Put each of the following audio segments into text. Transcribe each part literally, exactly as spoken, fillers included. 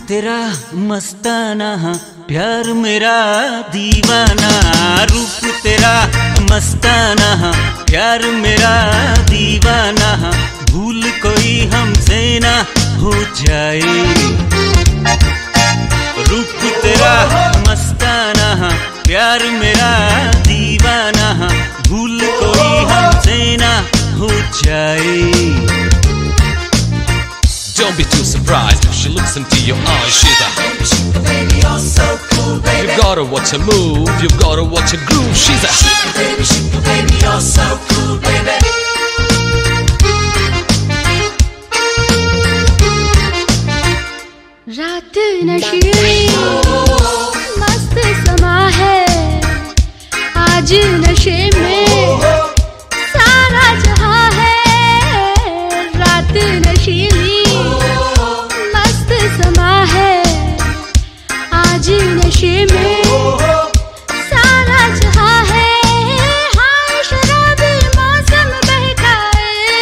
तेरा मस्ताना, प्यार मेरा दीवाना। रूप तेरा मस्ताना, प्यार मेरा दीवाना। भूल कोई हमसे ना हो जाए। रूप तेरा मस्ताना, प्यार मेरा दीवाना। भूल कोई हमसे ना हो जाए। Don't be too surprised if she looks into your eyes. She's a baby, you're so cool, baby. You've gotta watch her move, you've gotta watch her groove. She's a baby, baby, you're so cool, baby. रात नशीली मस्त समा है, आज नशे में सारा जहां है। रात नशीली मस्त समा है, आज नशे में सारा जहां है। हाय शराबी मौसम बहकाए,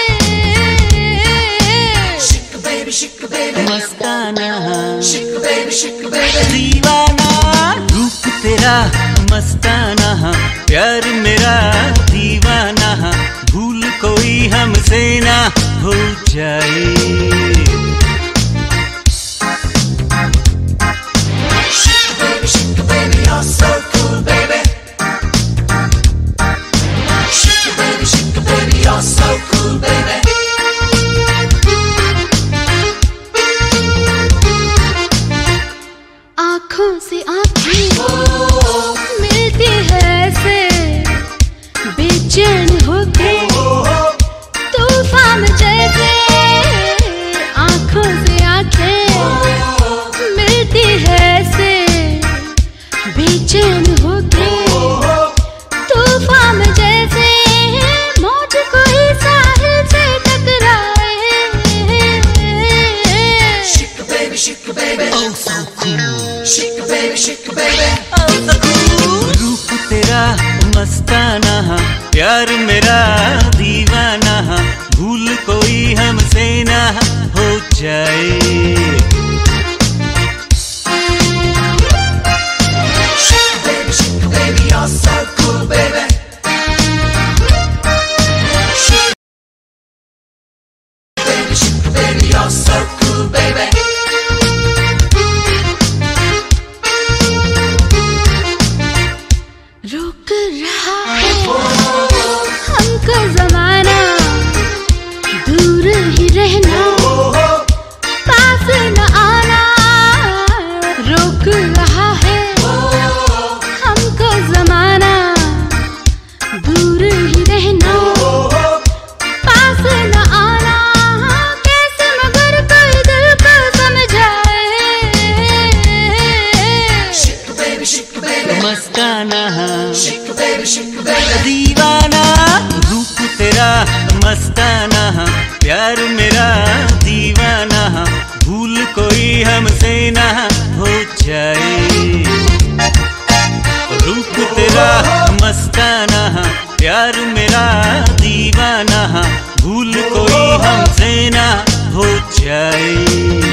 Shake a baby, shake a baby, Mastana, shake a baby, shake a baby, दीवाना। रूप तेरा मस्ताना, प्यार मेरा दीवाना। भूल कोई हमसे ना हो जाए। shake a baby, shake a baby, you're so cool, baby. Shake a baby, shake a baby, you're so cool, baby. आँखों से आँखें मिलती है ऐसे, बेचैन होके तूफान जैसे। आँखों से आँखें मिलती है ऐसे, बेचैन होके तूफान जैसे। मौज कोई साहिल से टकराए, Shake a baby, shake a baby, Oh so cool, shake a baby, shake a baby. oh so cool। रूप तेरा मस्ताना, प्यार मेरा दीवाना। भूल कोई हमसे ना हो जाए। Shake a baby, shake a baby, you're so cool, baby. Shake a baby, shake a baby, you're so cool, baby. रोक रहा है हमको ज़माना, दूर ही रहना, पास न आना। रोक रहा है हमको ज़माना, दूर ही रहना, पास न आना। कैसे मगर कोई दिल को समझाए, Shake a baby, shake a baby, Mastana, shake a baby, shake a baby. दीवाना। रूप तेरा मस्ताना, प्यार मेरा दीवाना। भूल कोई हमसे ना हो जाए। रूप तेरा मस्ताना, प्यार मेरा दीवाना। भूल कोई हमसे ना हो जाए।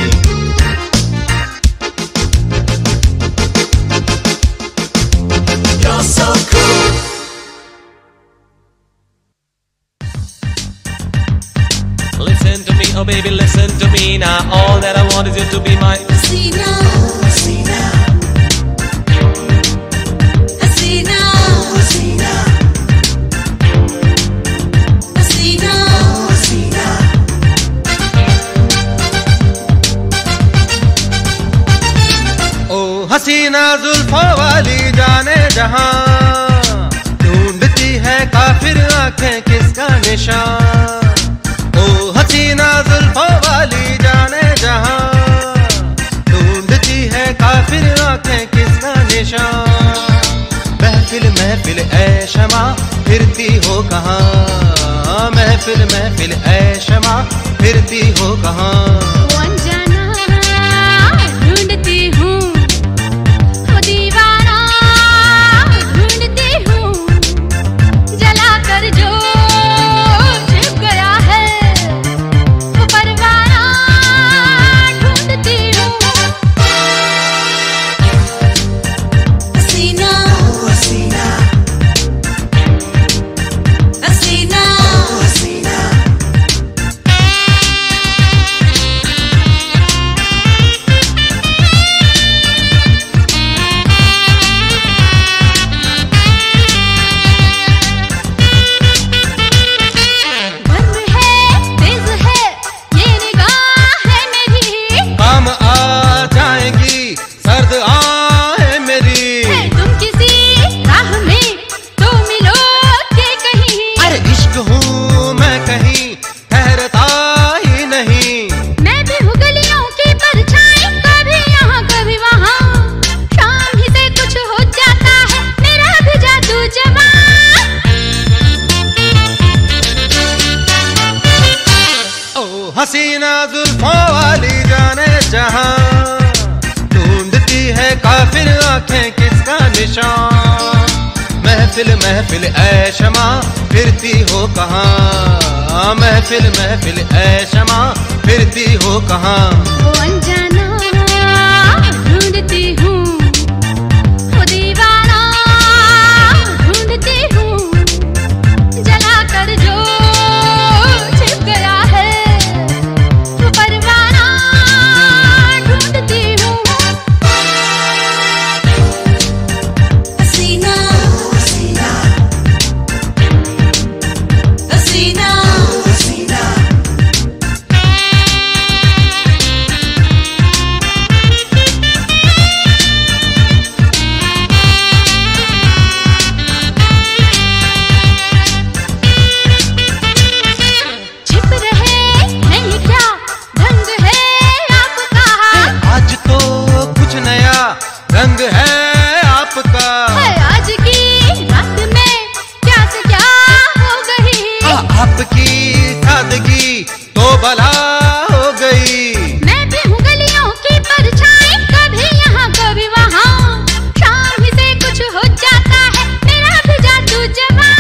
You're so cool. Listen to me, oh baby, listen to me now. All that I want is you to be my Hasina, Hasina, Hasina, Hasina, Hasina. Hasina. ओ हसीना जुल्फों वाली जाने जहां, ढूंढती है काफिर आंखें किसका निशान। ओ हसीना जुल्फों वाली जाने जहां, ढूंढती है काफिर आंखें किसका निशान। महफिल महफिल ऐ शमा फिरती हो कहाँ, महफिल महफिल ऐ शमा फिरती हो कहाँ। अनजाना ढूंढती हूँ, वो दीवाना ढूंढती हूँ, जला कर जो छिप गया है, वो परवाना ढूंढती हूँ। आंखें किसका निशान। महफिल महफिल ऐ शमा फिरती हो कहाँ, महफिल महफिल ऐ शमा फिरती हो कहाँ। वो अनजाना ढूंढती हूँ, वो दीवाना ढूंढती हूँ, जला कर जो छिप गया है वो परवाना ढूंढती हूँ। हसीना हसीना हसीना हसीना छिप रहे हैं ये क्या ढंग है आपका, आज तो कुछ नया रंग है आपका। है आज की रात में क्या से क्या हो गई, आ, आपकी सादगी तो भला हो गई। मैं भी हूँ गलियों की परछाई, कभी यहाँ कभी वहाँ, शाम ही से कुछ हो जाता है मेरा भी जादू जवां।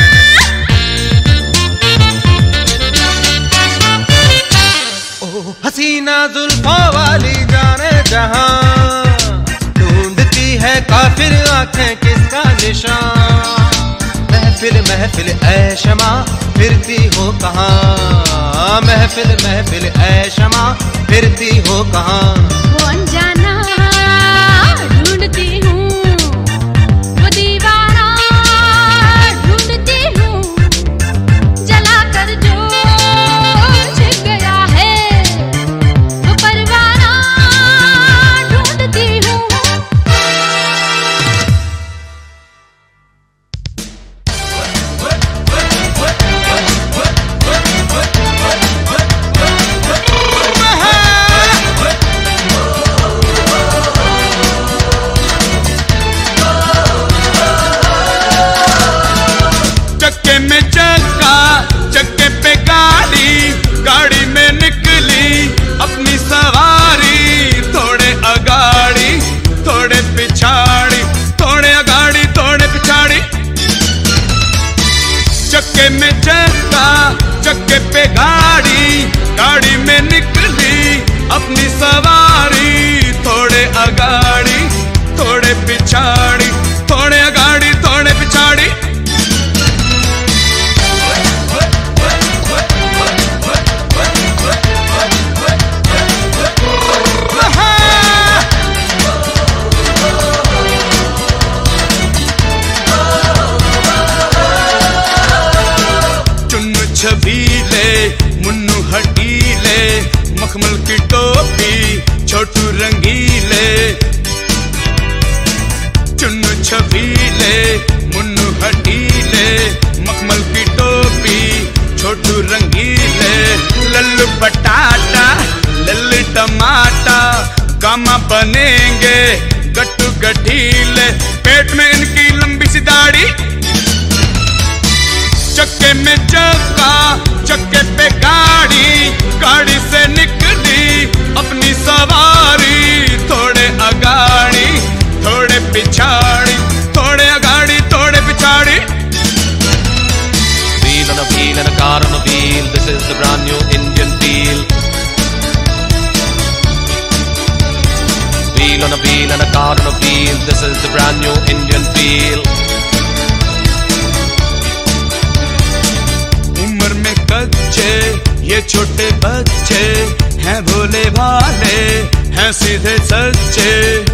ओ हसीना जुल्फों वाली जाने जहां, ढूंढती है काफिर आंखें किसका निशान। महफिल महफिल ऐ शमा फिरती हो कहाँ, महफिल महफिल ऐ शमा फिरती हो कहाँ। वो अनजाना ढूंढती हूँ, वो दीवाना ढूंढती हूँ, जला कर जो छिप गया है वो परवाना ढूंढती हूँ। चक्के में चक्का चक्के पे गाड़ी, गाड़ी में निकली अपनी सवारी, थोड़े अगाड़ी थोड़े पिछाड़ी, थोड़े अगाड़ी थोड़े पिछाड़ी। चक्के में चक्का चक्के पे गाड़ी, गाड़ी में निकली अपनी सवारी, थोड़े अगाड़ी थोड़े पिछाड़ी, थोड़े अगाड़ी थोड़े पिछाड़ी। चुन्नू छबीले मुन्नू हटीले, मखमल की टोपी छोटू रंगीले। चुन्नू छबीले मुन्नू हटीले, मखमल की टोपी छोटू रंगीले। लल्लू पटाटा लल्लू टमाटा, गामा बनेंगे गट्टू गठीले, पेट में इनकी लंबी सी दाढ़ी। चक्के में चक्का चक्के पे गाड़ी, गाड़ी से निकली अपनी सवारी, थोड़े अगाड़ी थोड़े पिछाड़ी, थोड़े अगाड़ी थोड़े पिछाड़ी। Wheel on a wheel and a car on a wheel. This is the brand new Indian feel. Wheel on a wheel and a car on a wheel. This is the brand new Indian feel. उम्र में कच्चे ये छोटे बच्चे हैं भोले भाले हैं सीधे सच्चे।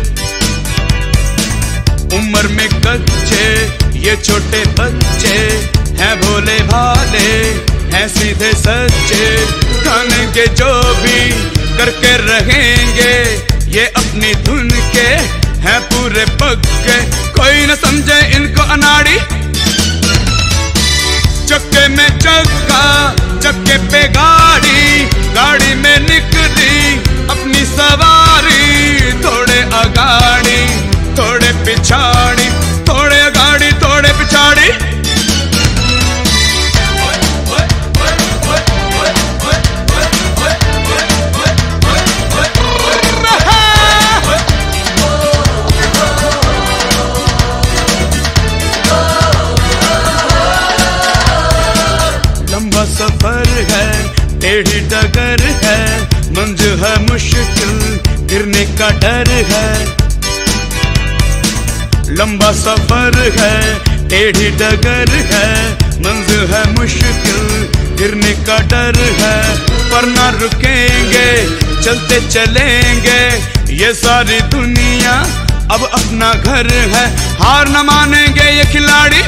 उम्र में कच्चे ये छोटे बच्चे हैं भोले भाले हैं सीधे सच्चे। खानेंगे जो भी करके रहेंगे ये अपनी धुन के हैं पूरे पक्के, कोई न समझे इनको अनाड़ी। चक्के में चक्का चक्के पे गाड़ी, गाड़ी में निकली अपनी सवारी, थोड़े अगाड़ी थोड़े पिछाड़ी, थोड़े अगाड़ी थोड़े पिछाड़ी। मुश्किल, गिरने का डर है। लंबा सफर है, टेढ़ी डगर है, मंजिल है मुश्किल, गिरने का डर है। पर ना रुकेंगे, चलते चलेंगे, ये सारी दुनिया अब अपना घर है। हार न मानेंगे ये खिलाड़ी,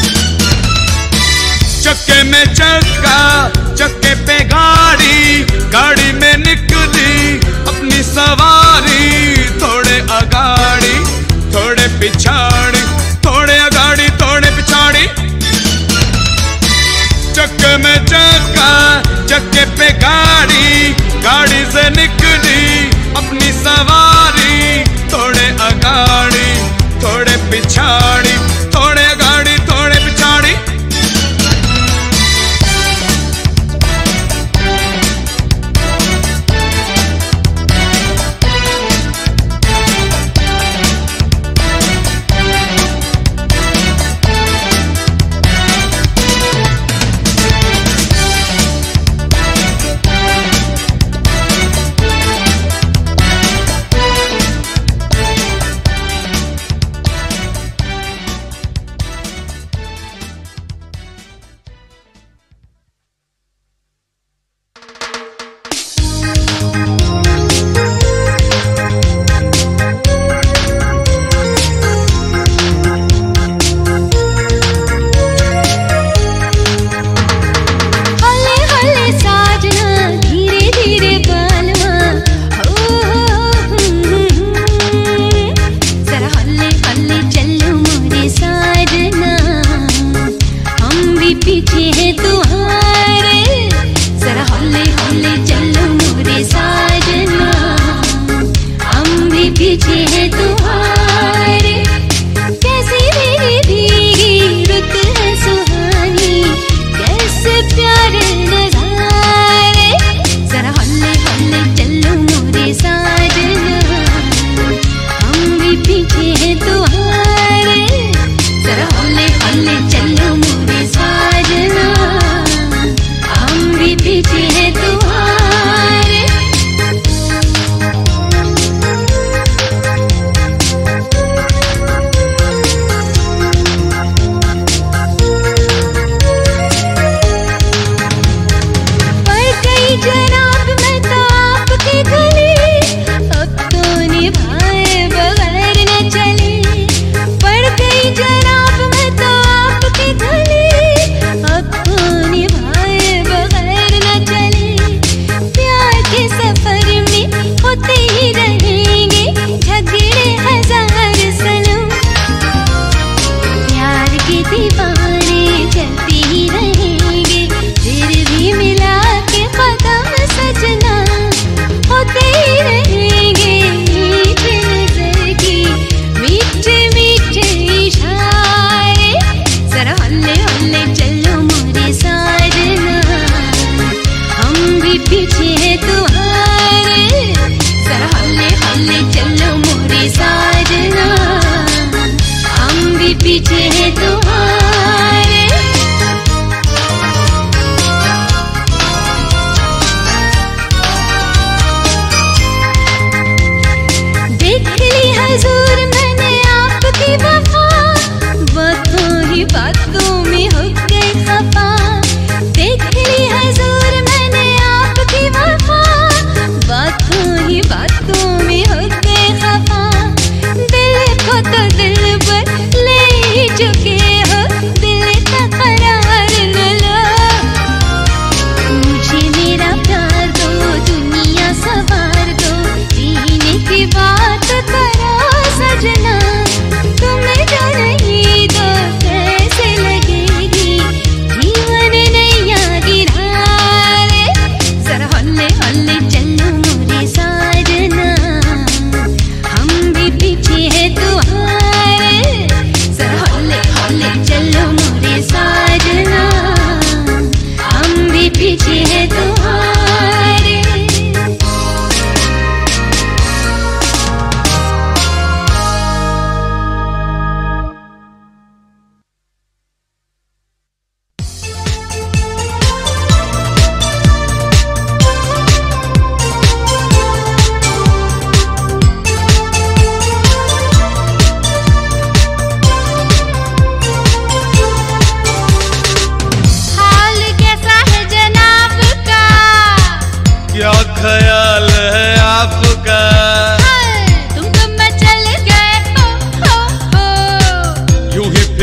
चक्के में चक्का, चक्के पे गाड़ी, गाड़ी में निकली अपनी सवारी। थोड़े अगाड़ी, थोड़े पिछाड़ी, थोड़े अगाड़ी, थोड़े पिछाड़ी। चक्के में चक्का, चक्के पे गाड़ी, गाड़ी से निकली अपनी सवारी। थोड़े अगाड़ी, थोड़े पिछाड़ी, थोड़े अगाड़ी, थोड़े पिछाड़ी। चुके हो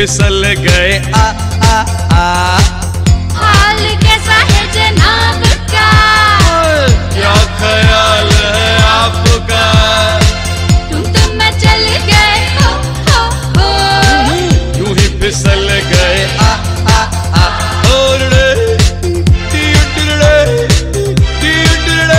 फिसल गए आ आ आ हाल कैसा है जनाब का? क्या ख्याल है आपका? तुम तुम में चल गए हो हो हो। यूं ही फिसल गए आ आ आ ओरे टीटड़े टीटड़े।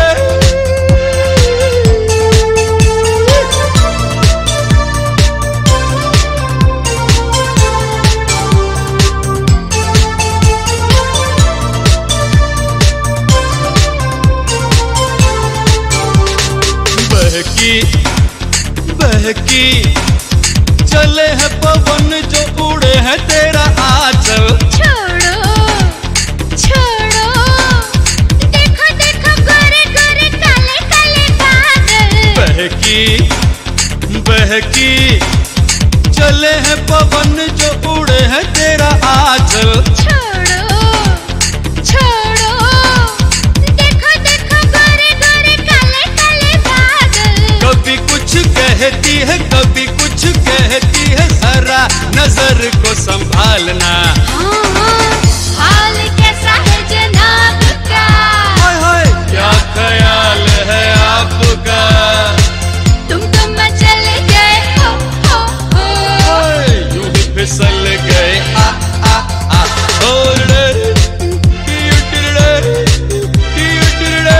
बहकी बहकी चले हैं पवन जो उड़े हैं तेरा आंचल। छोड़ो छोड़ो, देखो देखो गोरे गोरे काले काले बादल। बहकी बहकी चले हैं पवन जो उड़े हैं तेरा आंचल। छोड़ो छोड़ो, देखो देखो गोरे गोरे काले काले बादल। कभी कुछ कहती है कभी कुछ कहती है, जरा नजर को संभालना। हाँ, हाँ, हाल कैसा है जनाब का? हाय हाय क्या ख्याल है आपका? तुम तुम में चले गए हो हो हो। हाय, यूं ही फिसल गए आ आ आ ओरे टीटड़े टीटड़े।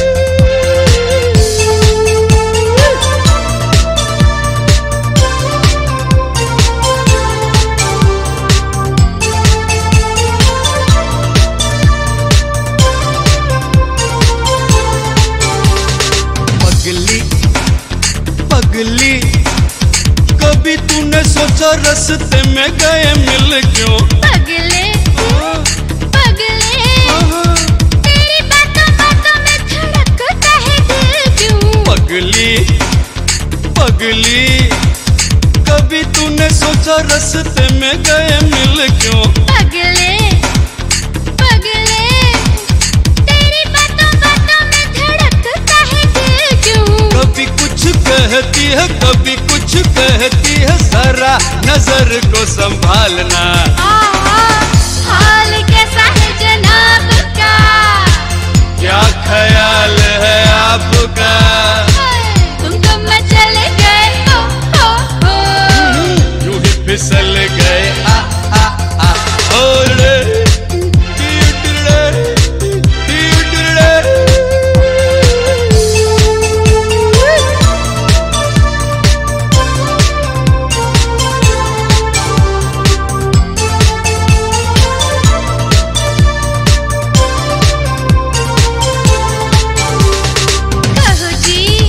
पगली पगली कभी तूने सोचा रास्ते में गए मिल क्यों? पगले पगले, तेरी बातों बातों में धड़कता है दिल क्यों? पगली पगली कभी तूने सोचा रास्ते में गए मिल क्यों? पगले पगले, तेरी बातों बातों में धड़कता है दिल क्यों? कभी कुछ कहती है कभी कुछ कहती है, जरा नजर को संभालना। आहा, हाल कैसा है जनाब का? क्या ख्याल है आपका? तुम तुम में चले गए हो हो हो। यूं ही फिसल गए आ आ आ ओरे टीटड़े टीटड़े। कहो जी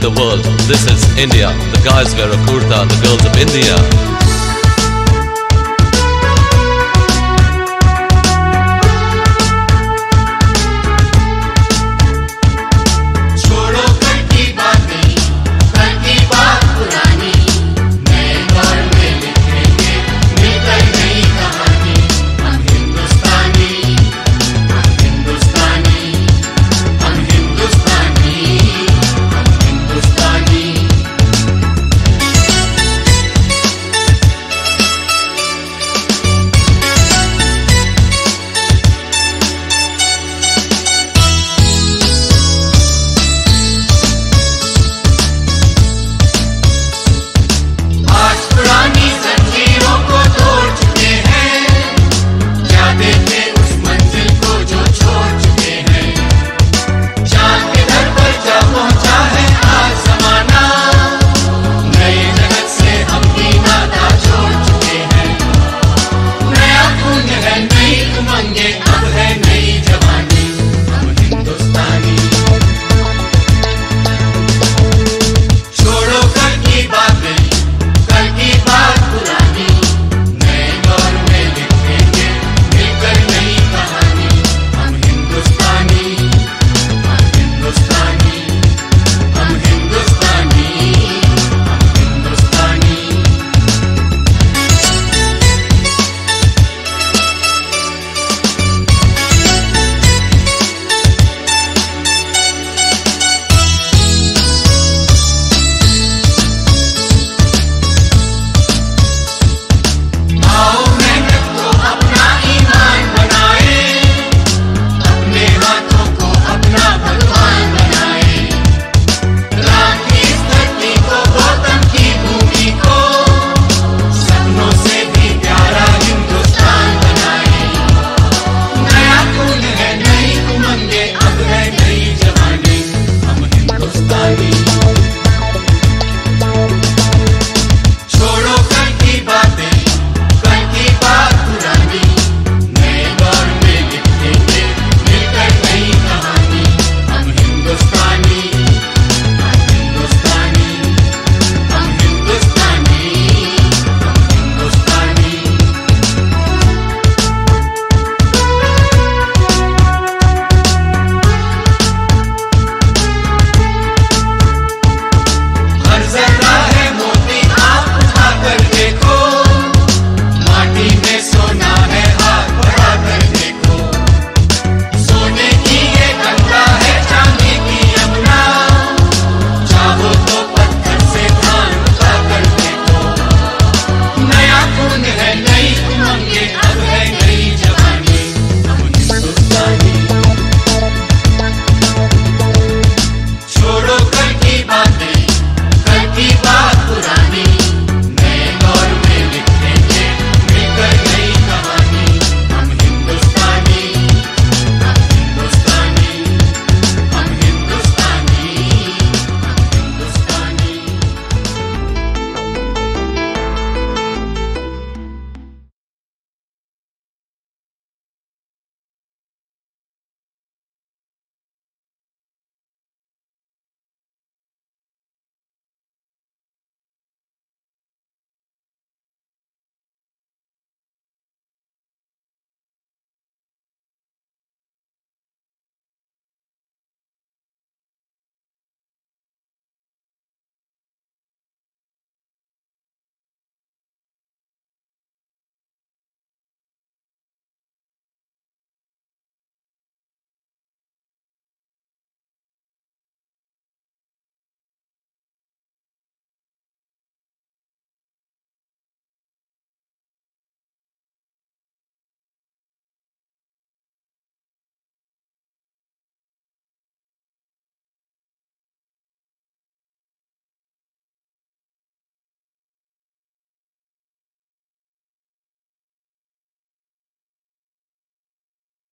the world. This is India. The guys wear a kurta, the girls of India.